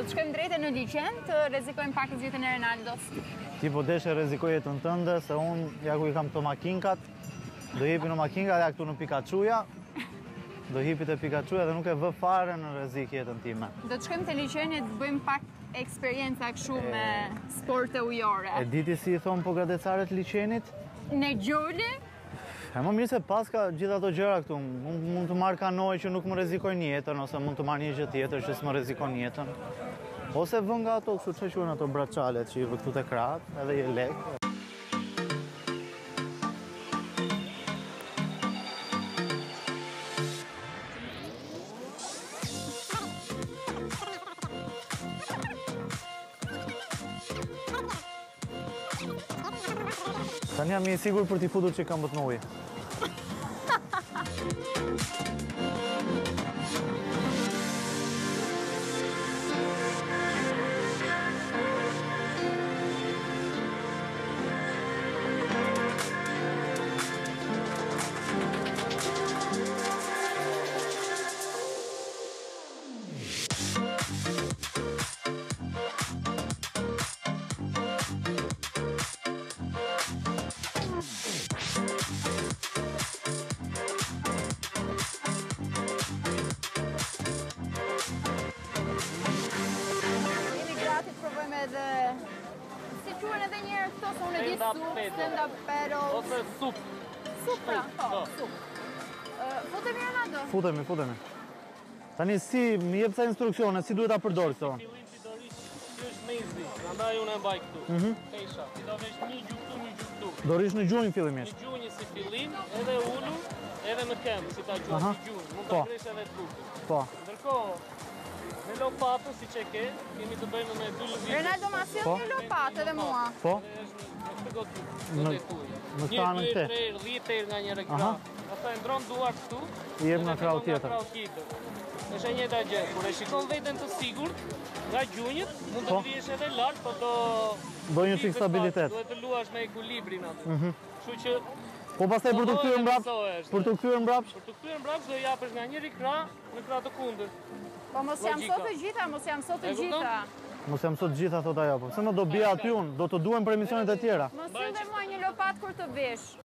të shkojmë drejtë në liçen, të rrezikojmë pak zgjidhjen e Ronaldos. Ti po deshe rrezikoj jetën tënde, se unë ja ku i kam këto makinkat, do jepi në makinkat ja këtu në Pikachuja, do hipi te Pikachuja dhe nuk e vë fare në rrezik jetën time. Do të shkojmë te liçeni të bëjmë pak eksperienca kështu me sporte ujore. E diti si i thon po gradecaret liçenit? Në gjoli? E më mirë se paska gjitha ato gjëra këtu. Unë mund të marr kanoj që nuk më rrezikojnë jetën, ose mund të marr një gjë tjetër që s'më rrezikon jetën. Ose vë nga ato, kështu që quhen ato braçalet që i vë këtu te krahët, edhe je lek. Tani jam i sigur për t'i futur që kam bët në ujë. Edhe si quhen edhe një herë këto, se unë e di supë, stand-up paddle. Ose supë. Supë pra, po, supë. Futemi Ronaldo? Futemi. Tani si, më jep sa instruksione, si duhet ta përdor këto? Fillim ti do rish, ky është mezi, prandaj unë e mbaj këtu. Pesha. Ti do vesh një gjuhë këtu, një gjuhë këtu. Do rish në gjunjë fillimisht. Një gjunjë si fillim, edhe ulur, edhe në këmbë, si ta quajmë një gjunjë. Mund ta kresh edhe trupin. Po. Ndërkohë, me lopatën si që ke, kemi të bëjmë me 2 lëvizje. Ronaldo ma sjell një lopatë edhe mua. Po. Në këtë gotë. Në stanën këte. 1, 2, 3, 10 herë nga njëra krah. Pastaj ndron duart këtu. I jep nga krahu tjetër. Është e njëjta gjë. Kur e shikon veten të sigurt nga gjunjët, mund të vihesh edhe lart, po do një çik stabilitet. Duhet të luash me ekuilibrin atë. Kështu që po pastaj për të kthyer mbrapsht, Për të kthyer mbrapsht do japësh nga njëri krah në krah të kundërt. Po mos jam sot të gjitha, Mos jam sot të gjitha, thot ajo. Po pse më do bie aty unë, do të duhem për emisionet e tjera. Mos sillë mua një lopatë kur të vesh.